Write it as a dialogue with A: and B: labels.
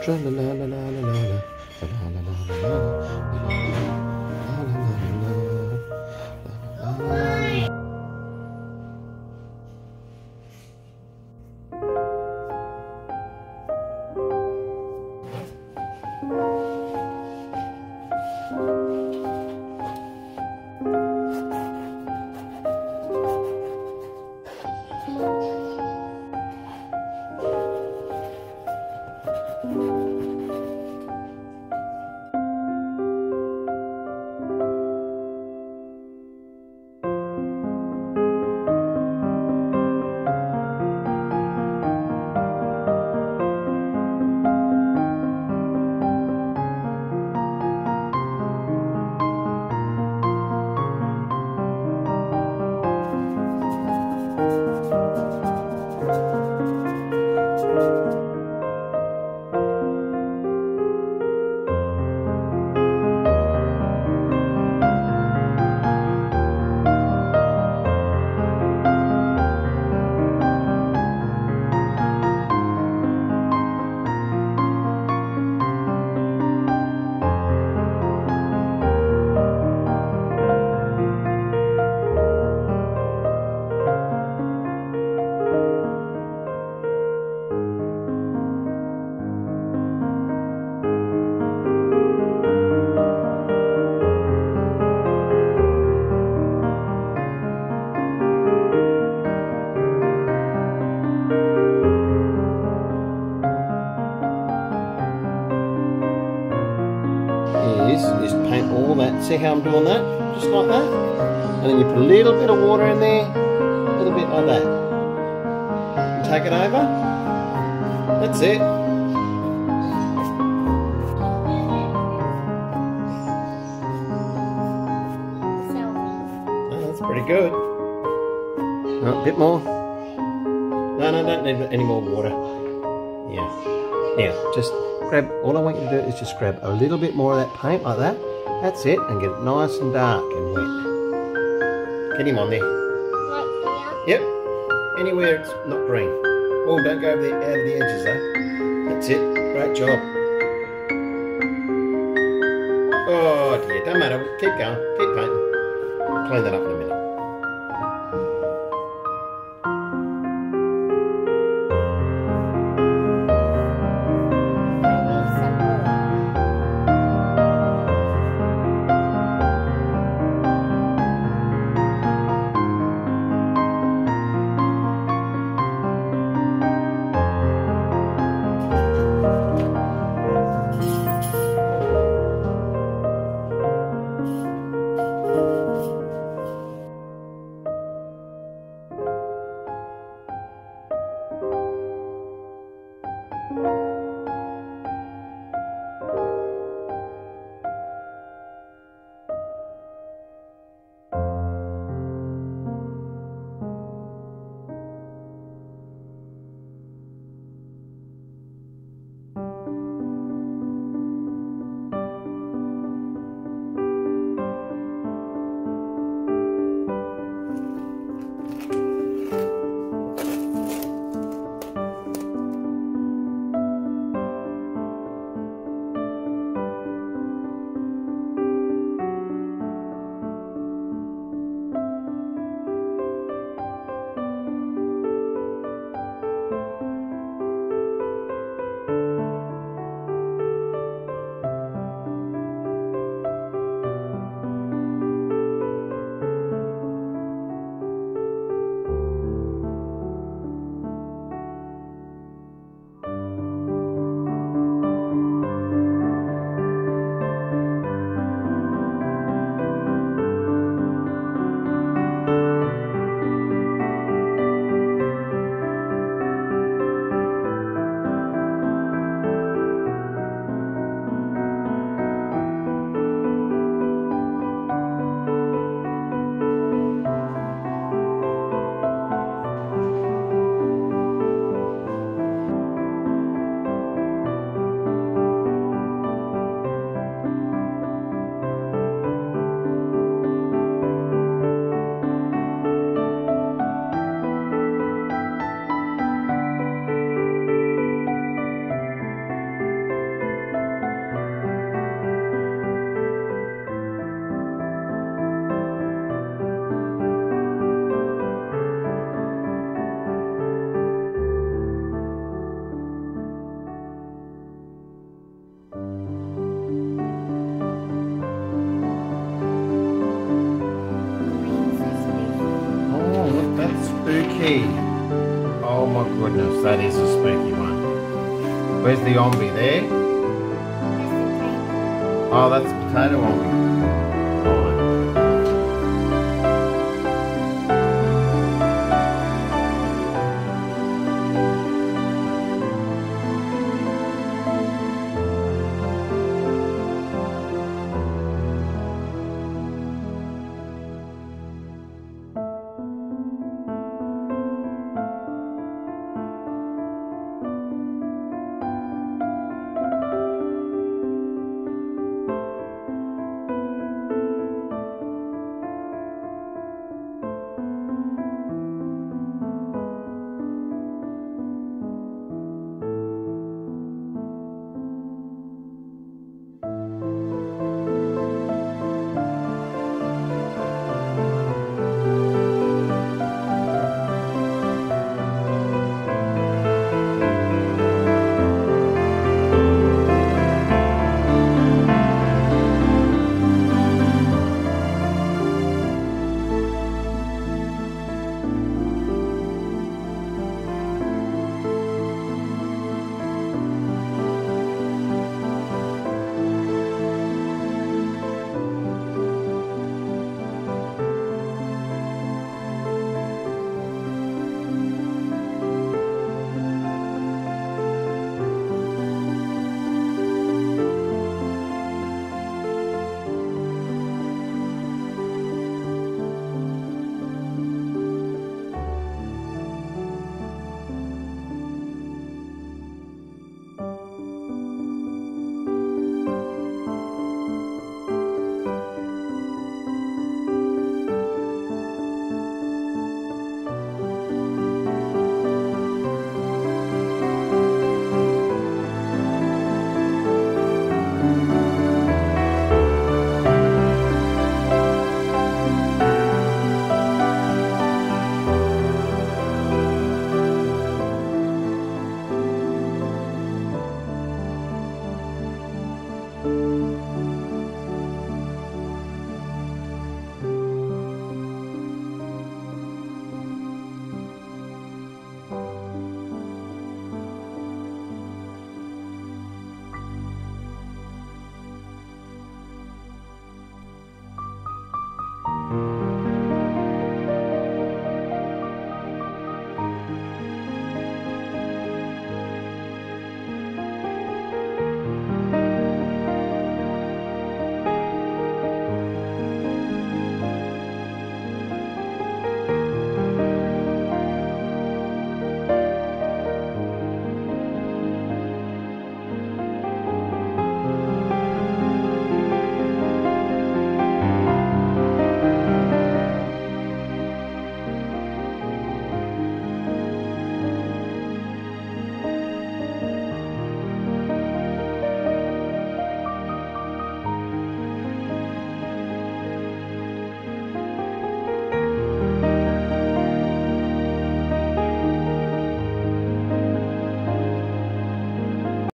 A: Is paint all that. See how I'm doing that? Just like that. And then you put a little bit of water in there, a little bit like that. And take it over. That's it. Oh, that's pretty good. Oh, a bit more. No, don't need any more water. Yeah. Now, just grab, all I want you to do is just grab a little bit more of that paint like that. That's it, and get it nice and dark and wet. Get him on there.
B: Right
A: here? Yep. Anywhere it's not green. Oh, don't go over out of the edges though. That's it. Great job. Oh dear, don't matter. Keep going. Keep painting. I'll clean that up in a minute. goodness, that is a spooky one. Where's the ombi there? Oh, that's a potato ombi.